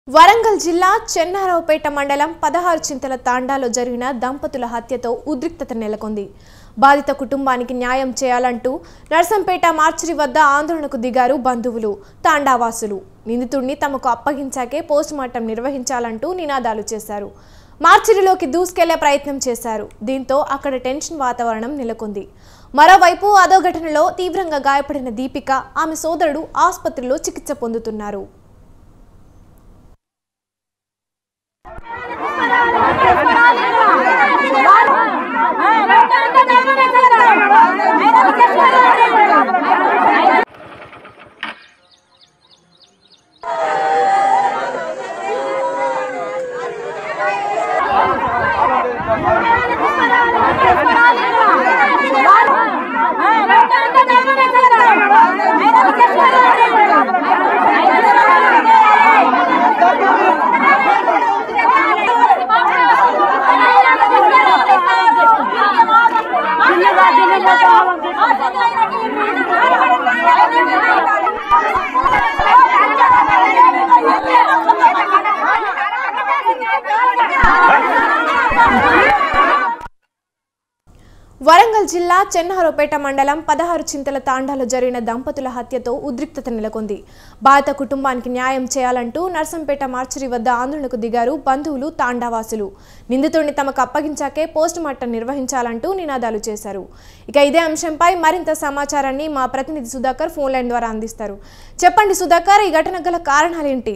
వరంగల్ జిల్లా చెన్నారావుపేట మండలం 16 చింతల తాండాలో జరిగిన దంపతుల హత్యతో ఉద్రిక్తత నెలకొంది. బాధిత కుటుంబానికి న్యాయం చేయాలంటూ నర్సంపేట మార్చిరి వద్ద ఆందోళనకు దిగారు బంధువులు, తాండావాసులు. నిందితుడిని తమకు అప్పగించాకే పోస్టుమార్టం నిర్వహించాలంటూ నినాదాలు చేశారు. మార్చిరిలోకి దూసుకెళ్లే ప్రయత్నం చేశారు. దీంతో అక్కడ టెన్షన్ వాతావరణం నెలకొంది. మరోవైపు అదో ఘటనలో తీవ్రంగా గాయపడిన దీపిక, ఆమె సోదరుడు ఆసుపత్రిలో చికిత్స పొందుతున్నారు. వరంగల్ జిల్లా చెన్నారావుపేట మండలం 16 చింతల తాండాలో జరిగిన దంపతుల హత్యతో ఉద్రిక్తత నెలకొంది. బాధిత కుటుంబానికి న్యాయం చేయాలంటూ నర్సంపేట మార్చిరి వద్ద ఆందోళనకు దిగారు బంధువులు, తాండావాసులు. నిందితుడిని తమకు అప్పగించాకే పోస్టుమార్టం నిర్వహించాలంటూ నినాదాలు చేశారు. ఇక ఇదే అంశంపై మరింత సమాచారాన్ని మా ప్రతినిధి సుధాకర్ ఫోన్ లైన్ ద్వారా అందిస్తారు. చెప్పండి సుధాకర్, ఈ ఘటన గల కారణాలేంటి?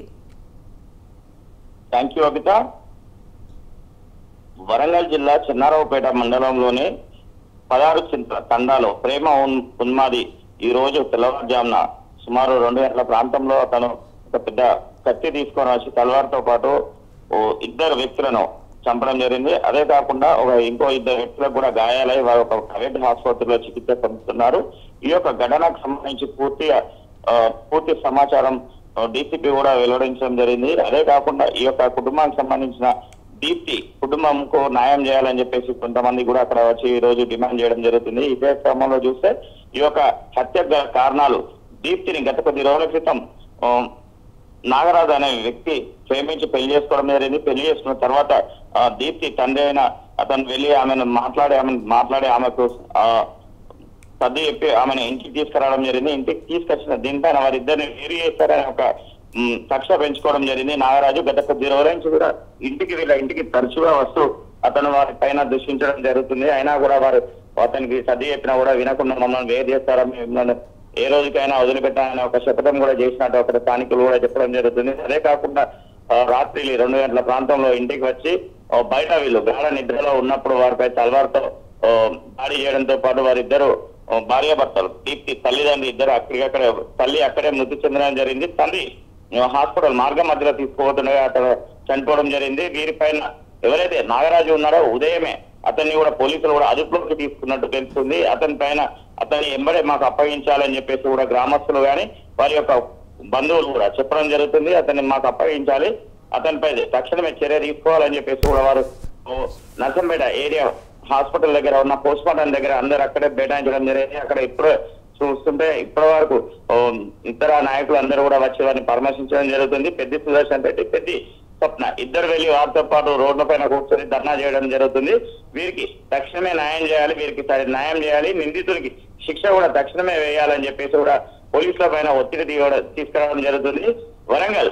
వరంగల్ జిల్లా చెన్నారావుపేట మండలంలోని 16 చింతల తండాలో ప్రేమ ఉన్మాది ఈ రోజు తెల్లవారుజామున సుమారు 2 గంటల ప్రాంతంలో అతను ఒక పెద్ద కత్తి తీసుకొని వచ్చి తలవారుతో పాటు ఇద్దరు వ్యక్తులను చంపడం జరిగింది. అదే కాకుండా ఇంకో ఇద్దరు వ్యక్తులకు కూడా గాయాలై వారు ఒక ప్రైవేట్ ఆసుపత్రిలో చికిత్స పొందుతున్నారు. ఈ యొక్క ఘటనకు సంబంధించి పూర్తి సమాచారం డీసీపీ కూడా వెల్లడించడం జరిగింది. అదే కాకుండా ఈ యొక్క కుటుంబానికి సంబంధించిన దీప్తి కుటుంబంకు న్యాయం చేయాలని చెప్పేసి కొంతమంది కూడా అక్కడ వచ్చి ఈ రోజు డిమాండ్ చేయడం జరుగుతుంది. ఇదే క్రమంలో చూస్తే ఈ యొక్క హత్య కారణాలు దీప్తిని గత కొద్ది రోజుల క్రితం నాగరాజు అనే వ్యక్తి ప్రేమించి పెళ్లి చేసుకోవడం జరిగింది. పెళ్లి చేసుకున్న తర్వాత దీప్తి తండ్రి అయిన అతను వెళ్ళి ఆమెను మాట్లాడి ఆమెకు సర్ది చెప్పి ఆమెను ఇంటికి తీసుకురావడం జరిగింది. ఇంటికి తీసుకొచ్చిన దీనిపైన వారిద్దరిని వేరు చేస్తారని ఒక కక్ష పెంచుకోవడం జరిగింది. నాగరాజు గత కొద్ది రోజుల నుంచి కూడా వీళ్ళ ఇంటికి తరచుగా వస్తూ అతను వారి పైన దూషించడం జరుగుతుంది. అయినా కూడా వారు అతనికి సర్ది చెప్పినా కూడా వినకుండా మమ్మల్ని వేరు చేస్తారా, మిమ్మల్ని ఏ రోజుకైనా వదిలిపెట్టాలని ఒక శపథం కూడా చేసినట్టు అక్కడ స్థానికులు కూడా చెప్పడం జరుగుతుంది. అదే కాకుండా రాత్రి 2 గంటల ప్రాంతంలో ఇంటికి వచ్చి బయట వీళ్ళు గాఢ నిద్రలో ఉన్నప్పుడు వారిపై తలవారుతో దాడి చేయడంతో పాటు వారిద్దరు భార్యాభర్తలు దీప్తి తల్లిదండ్రులు ఇద్దరు అక్కడికక్కడే తల్లి అక్కడే మృతి చెందడం జరిగింది. తండ్రి హాస్పిటల్ మార్గం మధ్యలో తీసుకుపోతుండగా అతను చనిపోవడం జరిగింది. వీరిపైన ఎవరైతే నాగరాజు ఉన్నారో ఉదయమే అతన్ని కూడా పోలీసులు కూడా అదుపులోకి తీసుకున్నట్టు తెలుస్తుంది. అతన్ని ఎంబడే మాకు అప్పగించాలని చెప్పేసి కూడా గ్రామస్తులు కానీ వారి యొక్క బంధువులు కూడా చెప్పడం జరుగుతుంది. అతన్ని మాకు అప్పగించాలి, అతనిపై తక్షణమే చర్య తీసుకోవాలని చెప్పేసి కూడా వారు నర్సంపేట ఏరియా హాస్పిటల్ దగ్గర ఉన్న పోస్ట్మార్టం దగ్గర అందరూ అక్కడే బైఠాయించడం జరిగింది. అక్కడ ఇప్పుడు చూస్తుంటే ఇప్పటి వరకు ఇతర నాయకులు అందరూ కూడా వచ్చి వారిని పరామర్శించడం జరుగుతుంది. పెద్ది సుదర్శన్ రెడ్డి, పెద్ది స్వప్న ఇద్దరు వెళ్లి వారితో పాటు రోడ్ల పైన కూర్చొని ధర్నా చేయడం జరుగుతుంది. వీరికి తక్షణమే న్యాయం చేయాలి, వీరికి న్యాయం చేయాలి, నిందితుడికి శిక్ష కూడా తక్షణమే వేయాలని చెప్పేసి కూడా పోలీసుల పైన ఒత్తిడి తీసుకురావడం జరుగుతుంది. వరంగల్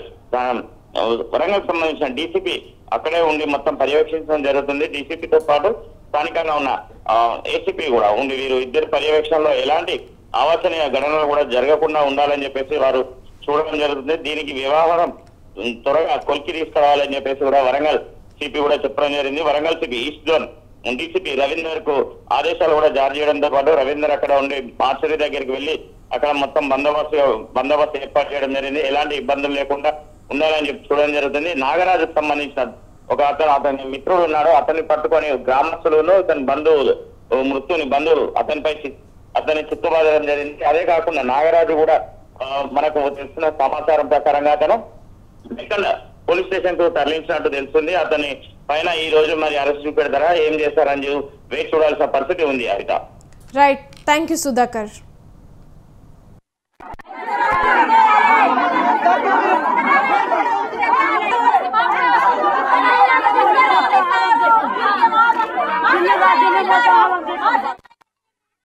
సంబంధించిన డీసీపీ అక్కడే ఉండి మొత్తం పర్యవేక్షించడం జరుగుతుంది. డీసీపీతో పాటు స్థానికంగా ఉన్న ఏసీపీ కూడా ఉండి వీరు ఇద్దరు పర్యవేక్షణలో ఎలాంటి అవాంఛనీయ ఘటనలు కూడా జరగకుండా ఉండాలని చెప్పేసి వారు చూడడం జరుగుతుంది. దీనికి వ్యవహారం త్వరగా కొలికి తీసుకురావాలని చెప్పేసి కూడా వరంగల్ సిపి కూడా చెప్పడం జరిగింది. Warangal CP east zone DCP Ravinder కు ఆదేశాలు కూడా జారీ చేయడంతో పాటు రవీందర్ అక్కడ ఉండి మార్చరీ దగ్గరికి వెళ్లి అక్కడ మొత్తం బందోబస్తు ఏర్పాటు చేయడం జరిగింది. ఎలాంటి ఇబ్బందులు లేకుండా ఉండాలని చెప్పి చూడడం జరుగుతుంది. నాగరాజుకు సంబంధించిన అతని మిత్రుడు ఉన్నాడు, అతన్ని పట్టుకొని గ్రామస్తులు ఇతని బంధువులు అతని చిత్తుబాదడం జరిగింది. అదే కాకుండా నాగరాజు కూడా మనకు తెలిసిన సమాచారం ప్రకారంగా అతను పోలీస్ స్టేషన్ కు తరలించినట్టు తెలుస్తుంది. అతని పైన ఈ రోజు మరి అరెస్ట్ చూపెడతారా, ఏం చేస్తారని వేచి చూడాల్సిన పరిస్థితి ఉంది. Right, thank you Sudhakar. जाने